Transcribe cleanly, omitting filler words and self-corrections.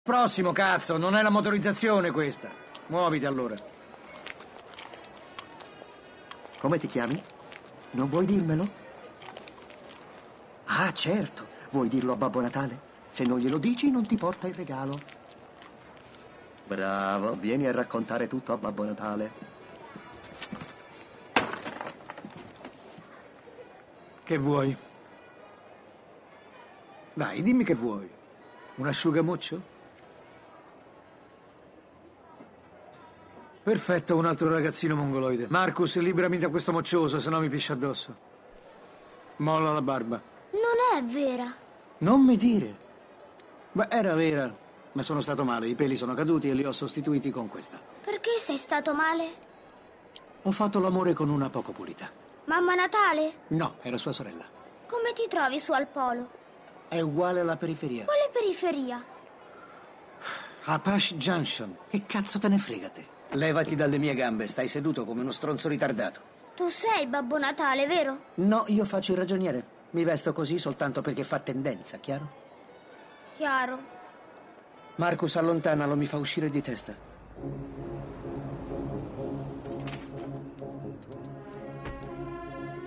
Prossimo, cazzo, non è la motorizzazione questa. Muoviti allora. Come ti chiami? Non vuoi dirmelo? Ah, certo. Vuoi dirlo a Babbo Natale? Se non glielo dici, non ti porta il regalo. Bravo, vieni a raccontare tutto a Babbo Natale. Che vuoi? Dai, dimmi che vuoi. Un asciugamuccio? Perfetto, un altro ragazzino mongoloide. Marcus, liberami da questo moccioso, se no mi piscia addosso. Molla la barba. Non è vera. Non mi dire. Beh, era vera, ma sono stato male. I peli sono caduti e li ho sostituiti con questa. Perché sei stato male? Ho fatto l'amore con una poco pulita. Mamma Natale? No, era sua sorella. Come ti trovi su al polo? È uguale alla periferia. Quale periferia? Apache Junction. Che cazzo te ne frega te? Levati dalle mie gambe, stai seduto come uno stronzo ritardato. Tu sei Babbo Natale, vero? No, io faccio il ragioniere. Mi vesto così soltanto perché fa tendenza, chiaro? Chiaro. Marcus, allontanalo, mi fa uscire di testa.